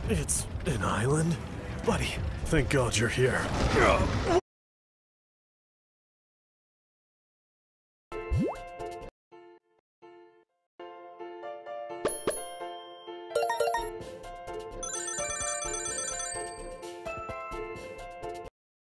It's an island? Buddy, thank God you're here.